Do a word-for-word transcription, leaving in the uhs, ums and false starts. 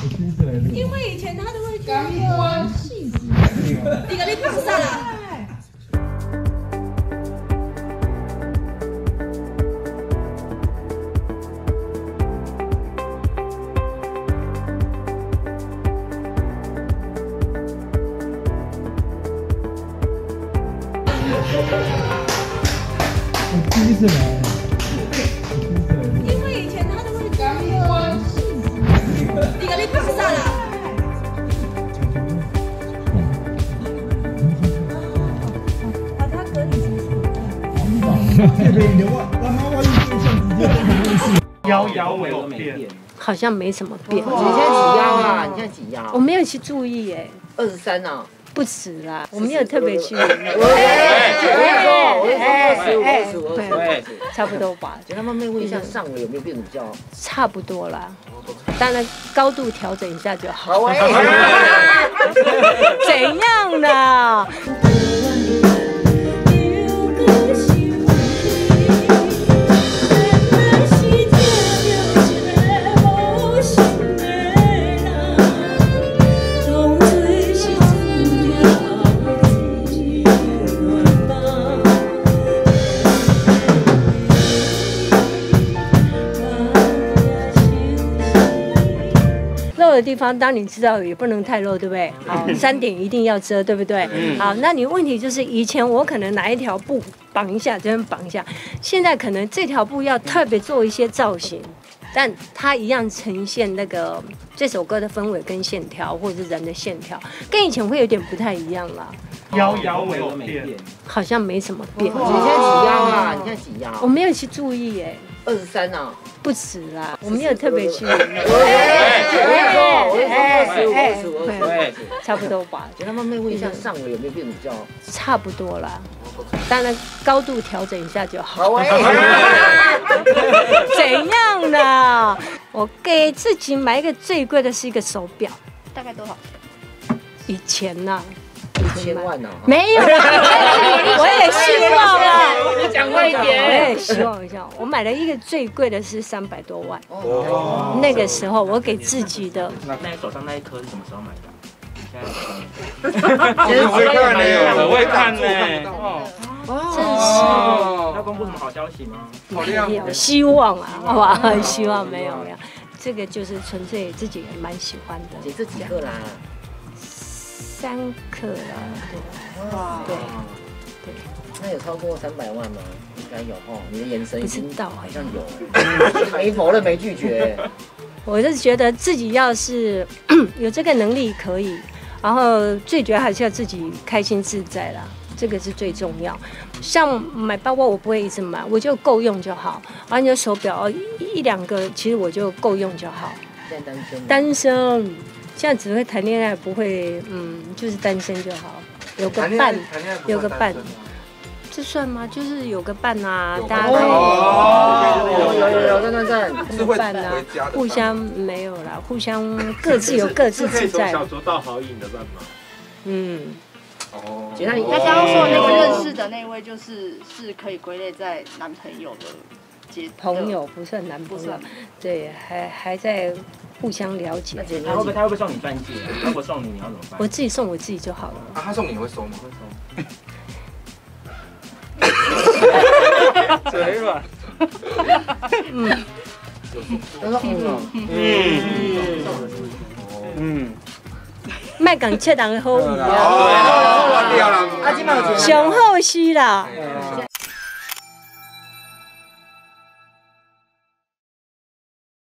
因为以前他都会去那个戏子，你个你放啥啦？ 我第一次来， 因为以前他都会去那个戏子，你个你放啥啦？把他隔离清楚。 腰腰围都没变， 好像没什么变。 你现在几腰啊？你现在几腰？ 我没有去注意耶， 二十三啊。 不止啦，我没有特别去。 我跟你说，我跟你说，二十五、二十五、二十五， 差不多吧。 请他慢慢问一下上围有没有变得比较？ 差不多啦，当然高度调整一下就好。 好哎。 怎样呢？ 露的地方，当你知道也不能太露，对不对？好，三点一定要遮，对不对？好，那你问题就是以前我可能拿一条布绑一下，这样绑一下，现在可能这条布要特别做一些造型，但它一样呈现那个这首歌的氛围跟线条，或者是人的线条，跟以前会有点不太一样啦。 腰腰围都没变， 好像没什么变。 你现在几腰啊？你现在几腰？ 我没有去注意耶。 二十三啊， 不止啦，我没有特别去。 我跟你说，我跟你说，二十五、二十五、二十五， 差不多吧。 请他慢慢问一下上围有没有变得比较？ 差不多啦，当然高度调整一下就好。 好哎。 怎样呢？我给自己买一个最贵的是一个手表， 大概多少钱？ 以前呐。 一千万呢？ 没有，我也希望啊。 你讲快一点。 我也希望一下，我买了一个最贵的是三百多万。哦。那个时候我给自己的。 那那手上那一颗是什么时候买的？ 我会看呢，我会看呢。 真是。 要公布什么好消息吗？ 没有，希望啊，好吧，希望没有没有。这个就是纯粹自己也蛮喜欢的。 姐这几克啦？ 三克啦，对，哇，对，对， 那有超过三百万吗？应该有哦，你的眼神已经不知道， 好像有，没否认没拒绝。 我是觉得自己要是有这个能力可以，然后最主要还是要自己开心自在啦，这个是最重要。像买包包我不会一直买，我就够用就好。而且手表一两个，其实我就够用就好。 现在单身？ 单身。 现在只会谈恋爱，不会，嗯，就是单身就好，有个伴，有个伴，这算吗？就是有个伴啊，大家可以， 有有有有，赞赞赞， 有个伴啊，互相没有啦，互相各自有各自自在。 小酌到好饮的伴吗？ 嗯， 哦， 那刚刚说的那个认识的那位，就是是可以归类在男朋友的阶朋友，不算男朋友，对，还还在。 互相了解。 他会不会他会不会送你钻戒？如果送你，你要怎么办？ 我自己送我自己就好了。 啊，他送你会收吗？ 会收。嘴软。 嗯。 他说嗯嗯嗯。 卖讲恰当的好语啊。 哦，掉了。 啊，今麦有钱。 上好是啦。